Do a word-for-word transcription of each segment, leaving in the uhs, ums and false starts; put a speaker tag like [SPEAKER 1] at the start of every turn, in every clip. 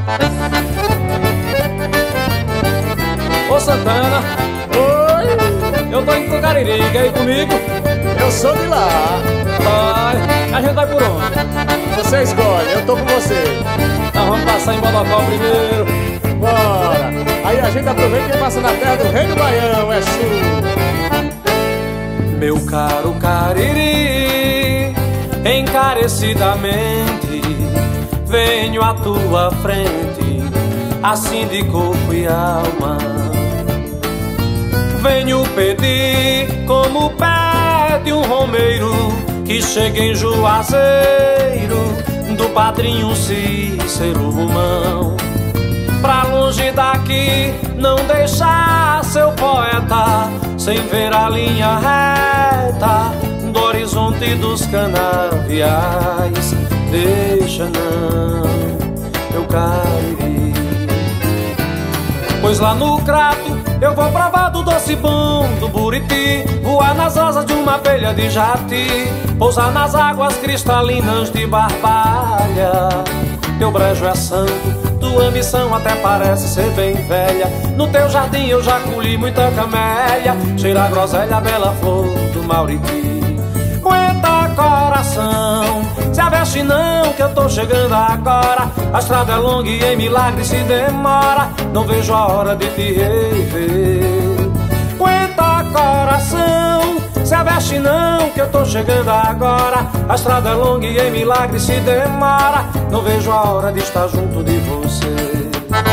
[SPEAKER 1] Ô Santana,
[SPEAKER 2] Oi,
[SPEAKER 1] eu tô indo pro Cariri, quer ir comigo?
[SPEAKER 2] eu sou de lá.
[SPEAKER 1] Vai, a gente vai por onde?
[SPEAKER 2] Você escolhe, eu tô com você.
[SPEAKER 1] Nós vamos passar em Bodocó primeiro.
[SPEAKER 2] Bora. Aí a gente aproveita e passa na terra do Rei do Baião, é sul.
[SPEAKER 1] Meu caro Cariri, encarecidamente venho à tua frente, assim de corpo e alma. Venho pedir como pede um romeiro que chega em Juazeiro, do padrinho Cícero Romão. Pra longe daqui não deixar seu poeta sem ver a linha reta do horizonte dos canaviais. Deixa não, meu Cariri, pois lá no Crato eu vou provar do doce bom do Buriti, voar nas asas de uma abelha de jati, pousar nas águas cristalinas de Barbalha. Teu brejo é santo, tua missão até parece ser bem velha. No teu jardim eu já colhi muita camélia, cheira a groselha, a bela flor do Mauriti. Aguenta coração, se aveste não que eu tô chegando agora. A estrada é longa e em milagre se demora, não vejo a hora de te rever. Aguenta coração, se aveste não que eu tô chegando agora. A estrada é longa e em milagre se demora, não vejo a hora de estar junto de você.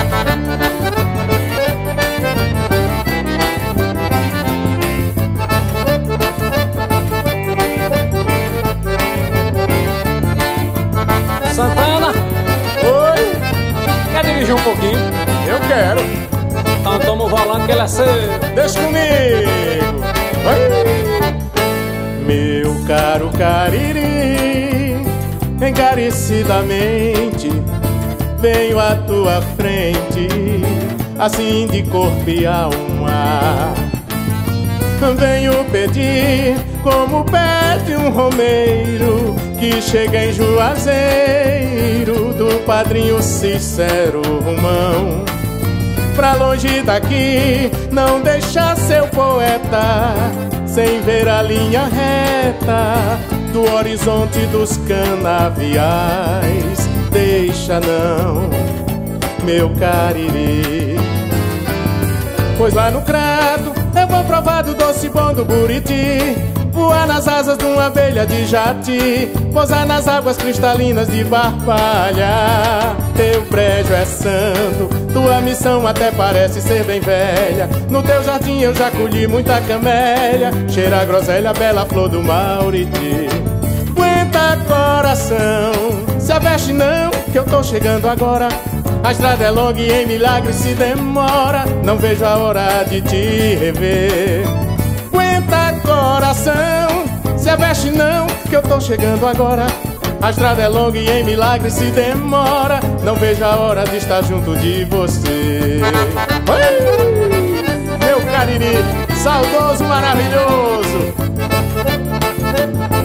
[SPEAKER 1] Santana,
[SPEAKER 2] Oi,
[SPEAKER 1] quer dirigir um pouquinho?
[SPEAKER 2] eu quero.
[SPEAKER 1] Então toma o volante que ele é seu.
[SPEAKER 2] Deixa comigo. Oi. Meu caro Cariri, encarecidamente venho à tua frente, assim de corpo e alma. Venho pedir como pede um romeiro que chega em Juazeiro, do padrinho Cícero Romão. Pra longe daqui não deixar seu poeta sem ver a linha reta do horizonte dos canaviais. Deixa não, meu Cariri, pois lá no Crato eu vou provar do doce bom do Buriti, voar nas asas de uma abelha de jati, pousar nas águas cristalinas de Barbalha. Teu prédio é santo, tua missão até parece ser bem velha. No teu jardim eu já colhi muita camélia, cheira a groselha, a bela flor do Mauriti. Aguenta coração, se aveste não que eu tô chegando agora. A estrada é longa e em milagre se demora, não vejo a hora de te rever. Aguenta coração, se aveste não que eu tô chegando agora. A estrada é longa e em milagre se demora, não vejo a hora de estar junto de você. Oi, meu Cariri, saudoso, maravilhoso.